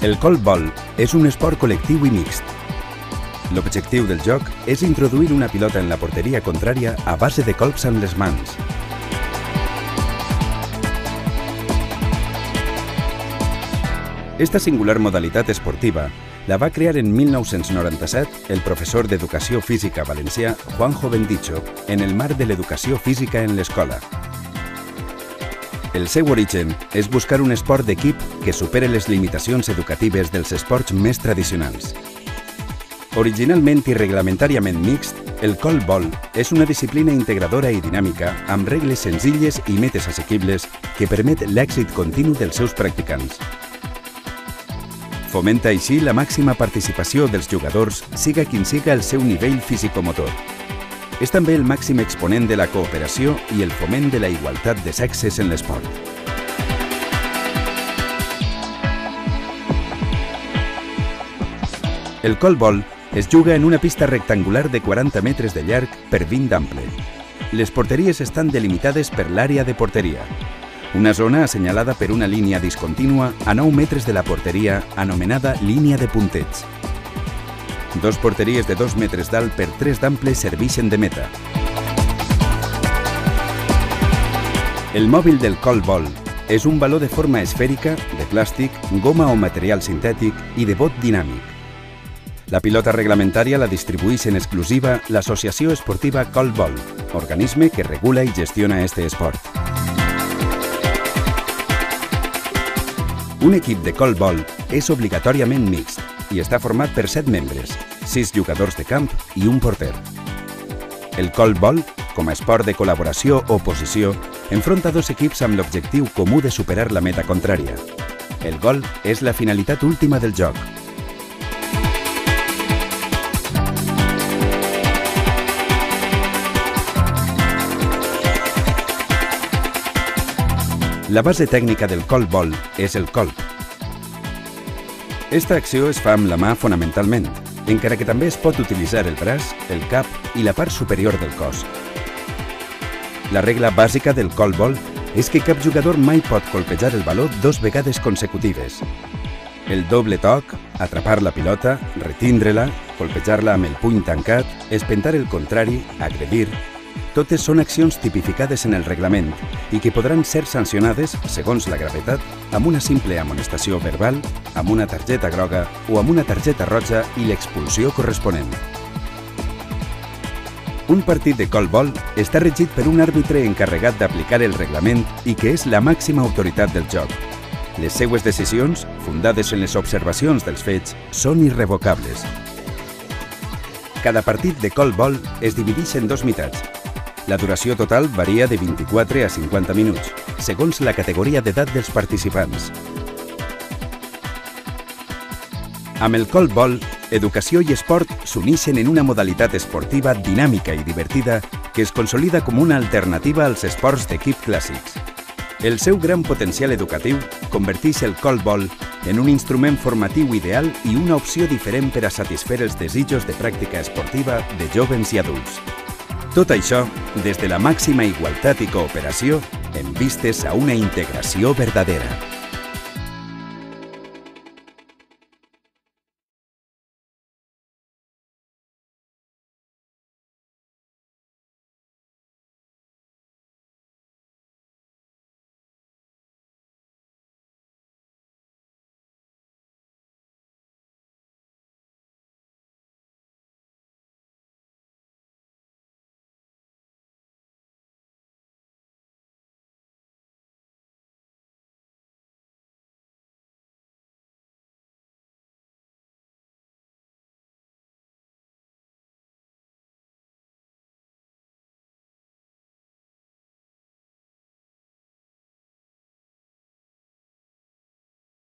El colbol és un esport col·lectiu i mixt. L'objectiu del joc és introduir una pilota en la porteria contrària a base de colps amb les mans. Esta singular modalitat esportiva la va crear en 1997 el professor d'Educació Física valencià Juanjo Bendicho en el marc de l'educació física en l'escola. El seu origen és buscar un esport d'equip que supere les limitacions educatives dels esports més tradicionals. Originalment i reglamentàriament mixt, el colbol és una disciplina integradora i dinàmica amb regles senzilles i metes assequibles que permet l'èxit continu dels seus practicants. Fomenta així la màxima participació dels jugadors, siga quin siga el seu nivell físico-motor. És també el màxim exponent de la cooperació i el foment de la igualtat de sexes en l'esport. El colbol es juga en una pista rectangular de 40 metres de llarg per 20 d'ample. Les porteries estan delimitades per l'àrea de porteria, una zona assenyalada per una línia discontínua a 9 metres de la porteria anomenada línia de punteig. Dos porteries de 2 metres d'alt per 3 d'ample serveixen de meta. El mòbil del colbol és un baló de forma esfèrica, de plàstic, goma o material sintètic i de bot dinàmic. La pilota reglamentària la distribueix en exclusiva l'Associació Esportiva Colbol, organisme que regula i gestiona este esport. Un equip de colbol és obligatòriament mixt i està format per 7 membres, 6 jugadors de camp i un porter. El colbol, com a esport de col·laboració o posició, enfronta dos equips amb l'objectiu comú de superar la meta contrària. El gol és la finalitat última del joc. La base tècnica del colbol és el colp. Esta acció es fa amb la mà fonamentalment, encara que també es pot utilitzar el braç, el cap i la part superior del cos. La regla bàsica del colbol és que cap jugador mai pot colpejar el baló 2 vegades consecutives. El doble toc, atrapar la pilota, retindre-la, colpejar-la amb el puny tancat, espentar el contrari, agredir... Totes són accions tipificades en el reglament i que podran ser sancionades, segons la gravetat, amb una simple amonestació verbal, amb una targeta groga o amb una targeta roja i l'expulsió corresponent. Un partit de colbol està regit per un àrbitre encarregat d'aplicar el reglament i que és la màxima autoritat del joc. Les seues decisions, fundades en les observacions dels fets, són irrevocables. Cada partit de colbol es divideix en 2 meitats. La duració total varia de 24 a 50 minuts, segons la categoria d'edat dels participants. Amb el colbol, educació i esport s'uneixen en una modalitat esportiva dinàmica i divertida que es consolida com una alternativa als esports d'equip clàssics. El seu gran potencial educatiu converteix el colbol en un instrument formatiu ideal i una opció diferent per a satisfer els desitjos de pràctica esportiva de jóvens i adults. Tot això des de la màxima igualtat i cooperació en vistes a una integració verdadera.